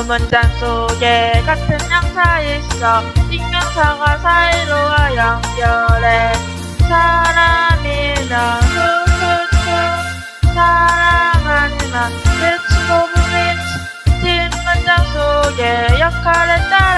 문장 속에 같은 명사 있어. 익명사가 사이로와 연결해. 사람이면 후후후 사랑하지만 Let's go for it. 뒷문장 속에 역할에 따라